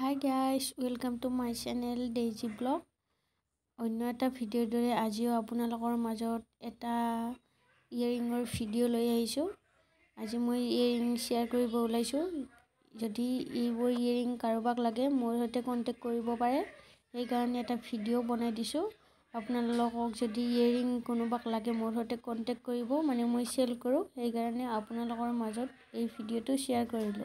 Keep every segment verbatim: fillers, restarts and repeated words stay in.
Hi guys, welcome to my channel Daisy Blog. অন্য এটা ভিডিঅ'ৰ দৰে আজিও আপোনালোকৰ মাজত এটা ইয়াৰিঙৰ ভিডিঅ' লৈ আহিছো। আজি মই ইয়াৰিং শেয়াৰ কৰিব ওলাইছো। যদি এইবোৰ ইয়াৰিং কাৰোবাক লাগে মোৰ সৈতে কন্টাক্ট কৰিব পাৰে। এই কাৰণে এটা ভিডিঅ' বনাই দিছো। আপোনালোকক যদি ইয়াৰিং কোনোবাক লাগে মোৰ সৈতে কন্টাক্ট কৰিব, মানে মই সেল কৰো। এই কাৰণে আপোনালোকৰ মাজত এই ভিডিঅ'টো শেয়াৰ কৰিলো।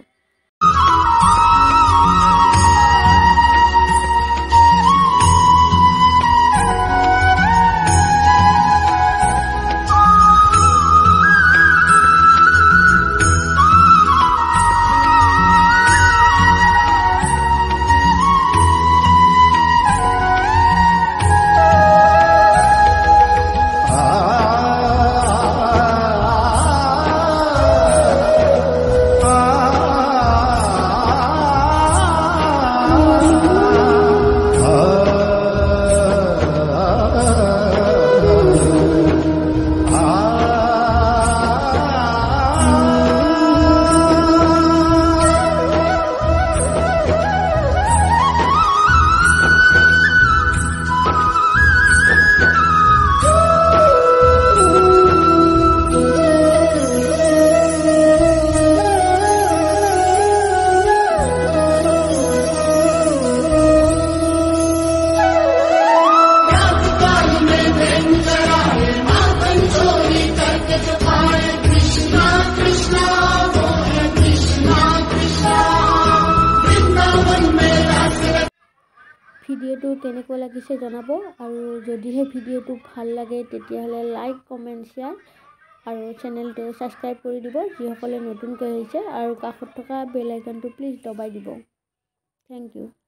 ভিডিঅ'টো কেনেকুৱা লাগিছে জনাব, আৰু যদিহে ভিডিঅ'টো ভাল লাগে তেতিয়াহ'লে লাইক কমেন্ট শ্বেয়াৰ আৰু চেনেলটো সাবস্ক্ৰাইব কৰি দিব যিসকলে নতুনকৈ আহিছে, আৰু কাষত থকা বেল আইকনটো প্লিজ দবাই দিব। Thank U.